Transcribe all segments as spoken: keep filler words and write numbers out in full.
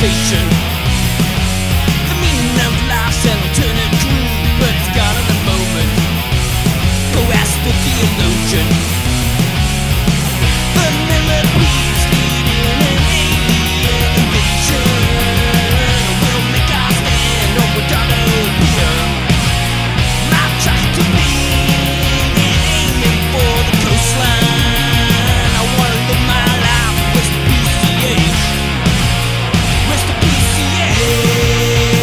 starvation. The meaning of life's an alternate clue, but it's gone in a moment. Go ask the theologian. The millipedes leading an alien invasion will make our stand on Redondo Pier. My tractor beam and aiming for the coastline. I wanna live my life with the P C H. With the P C H.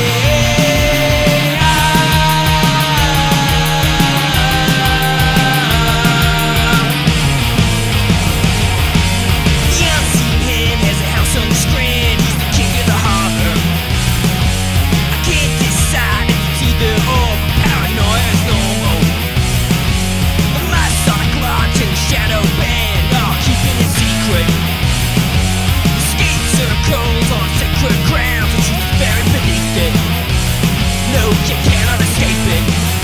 The unseen hand has a house on the strand. He's the king of the harbor. I can't decide if it's either or. Paranoia is normal. The masonic lodge and the shadow band are keeping it secret. The skate circles on sacred ground, the truth is buried beneath it. No, you cannot escape it.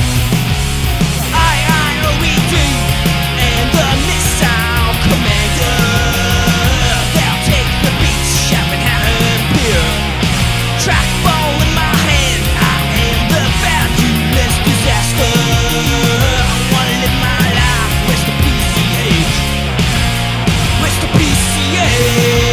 I I O E D and the missile commander, they'll take the beach at Manhattan Pier. Trackball in my hand, I am the valueless disaster. I wanna live my life with the P C H. With the P C H.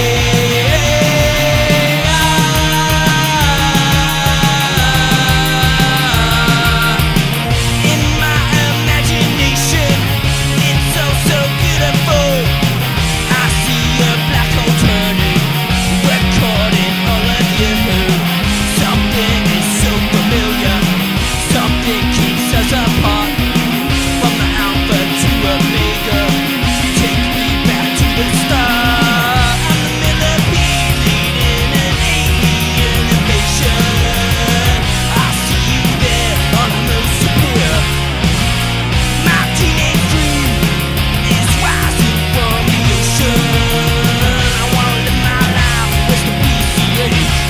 In my imagination, it's so, so beautiful. I see a black hole turning, recording all of you. Something is so familiar, something keeps us apart. From the alpha to omega, take me back to the start. I'm the millipede leading an alien invasion. I see you there on Redondo Pier. My teenage dream is rising from the ocean. I wanna live my life with the P C H.